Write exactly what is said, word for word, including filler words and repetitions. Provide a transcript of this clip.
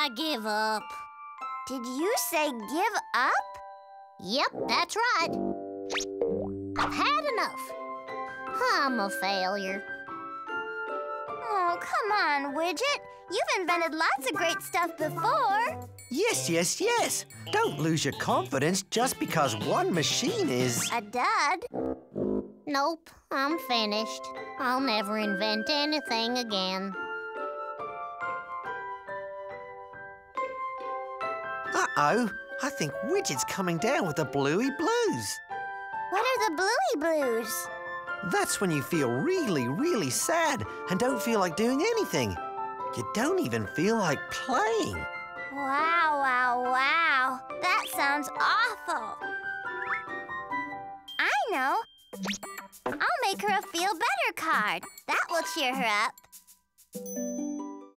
give up. Did you say give up? Yep, that's right. I've had enough. I'm a failure. Oh, come on, Widget. You've invented lots of great stuff before. Yes, yes, yes. Don't lose your confidence just because one machine is... A dud? Nope, I'm finished. I'll never invent anything again. Uh-oh. I think Widget's coming down with the Blooey Blues. What are the Blooey Blues? That's when you feel really, really sad and don't feel like doing anything. You don't even feel like playing. Wow, wow, wow. That sounds awful. I know. I'll make her a feel better card. That will cheer her up.